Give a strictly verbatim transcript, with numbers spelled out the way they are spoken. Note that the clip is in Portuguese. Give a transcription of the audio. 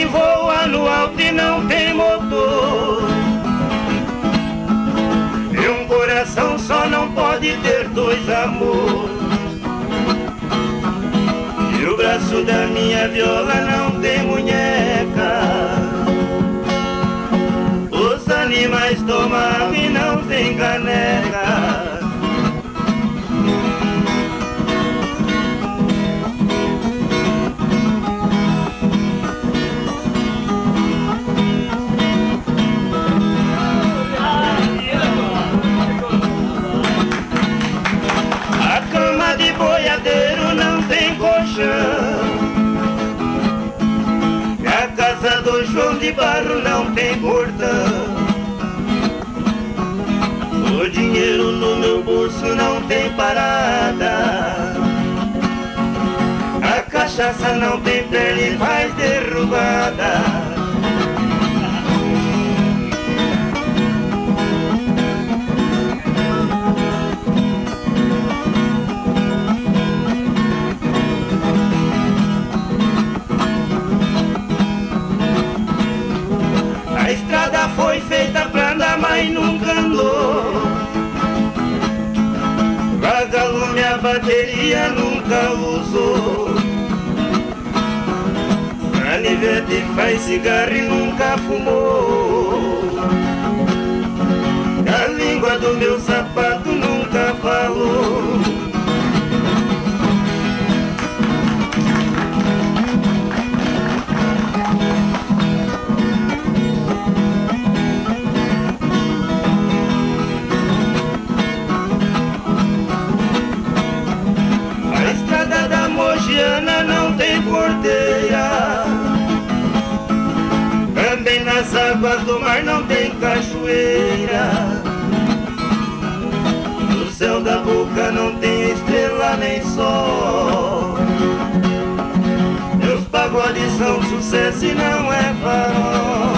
voa no alto e não tem motor. E um coração só não pode ter dois amores. E o braço da minha viola não tem munheca. Os animais tomam e não tem caneca. De boiadeiro não tem colchão. E a casa do João de Barro não tem portão. O dinheiro no meu bolso não tem parada. A cachaça não tem perna e faz derrubada. A estrada foi feita pra andar, mas nunca andou. Vagalume a bateria nunca usou. Canivete faz cigarro e nunca fumou. A língua do meu sapato nunca falou. Não tem porteira. Também nas águas do mar não tem cachoeira. No céu da boca não tem estrela nem sol. Meus pagodes são sucesso e não é farol.